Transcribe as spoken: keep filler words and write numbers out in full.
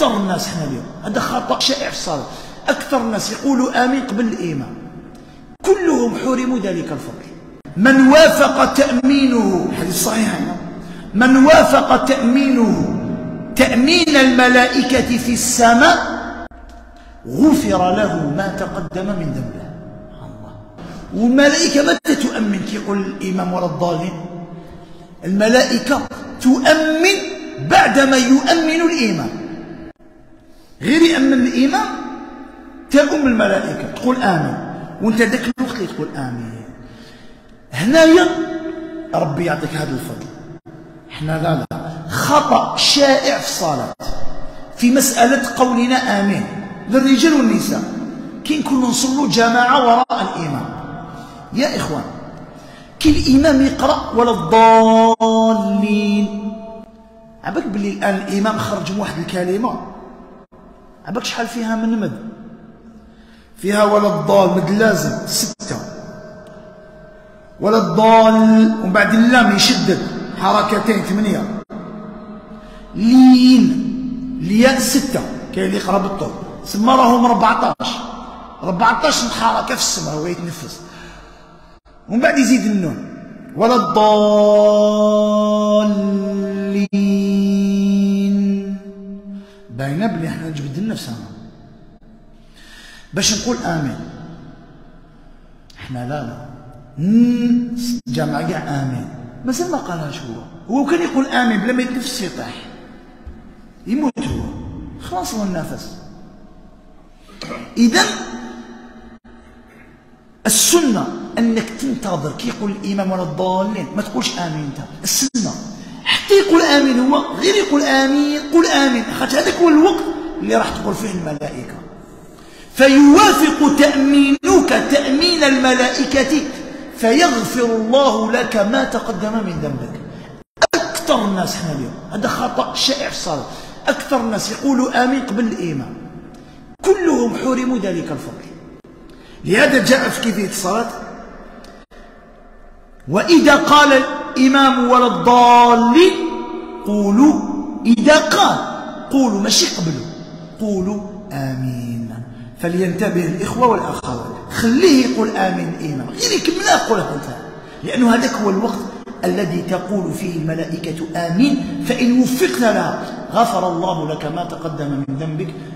أكثر الناس حنا اليوم، هذا خطأ شائع في الصلاة، أكثر الناس يقولوا آمين قبل الإمام، كلهم حرموا ذلك الفضل. من وافق تأمينه، حديث صحيح، من وافق تأمينه تأمين الملائكة في السماء غفر له ما تقدم من ذنبه. الله. والملائكة متى تؤمن كيقول الإمام ولا الضالين؟ الملائكة تؤمن بعدما يؤمن الإمام، غير يأمن الإمام تؤم الملائكة تقول آمين، وانت ذاك الوقت اللي تقول آمين. هنايا ربي يعطيك هذا الفضل. احنا لا لا خطأ شائع في الصلاة في مسألة قولنا آمين للرجال والنساء كي نكونوا نصلوا جماعة وراء الإمام. يا إخوان، كي الإمام يقرأ ولا الضالين، عباك بلي الآن الإمام خرج من واحد الكلمة، عباك شحال فيها من مد؟ فيها ولا الضال مد لازم ستة، ولا الضال ومن بعد اللام يشدد حركتين ثمانية، لين الياء ستة، كاين اللي يقرا بالطول سما راهم أربعطاش أربعطاش حركة في السمع وهو يتنفس، ومن بعد يزيد النون ولا الضالين. باينه بلي حنا نجبد نفسنا باش نقول آمين. احنا لا لا جمع كاع آمين، مازال ما قالهاش هو، هو كان يقول آمين بلا ما يتنفس يطيح يموت هو، خلاص له النفس. إذا السنة أنك تنتظر كي يقول الإمام ولا الضالين، ما تقولش آمين أنت، السنة حتى يقول آمين هو، غير يقول آمين قول آمين، خاطر هذاك هو الوقت اللي راح تقول فيه الملائكة، فيوافق تأمينك تأمين الملائكة فيغفر الله لك ما تقدم من ذنبك. أكثر الناس حنا اليوم، هذا خطأ شائع في الصلاة، أكثر الناس يقولوا آمين قبل الإمام، كلهم حرموا ذلك الفضل. لهذا جاء في كيفية الصلاة وإذا قال الإمام ولا الضالين قولوا، إذا قال قولوا ماشي قبلوا، قولوا آمين. فلينتبه الإخوة والأخوات، خليه يقول آمين الإمام، غير يكملها قولها أنت، لأنه هذاك هو الوقت الذي تقول فيه الملائكة آمين، فإن وفقت لها غفر الله لك ما تقدم من ذنبك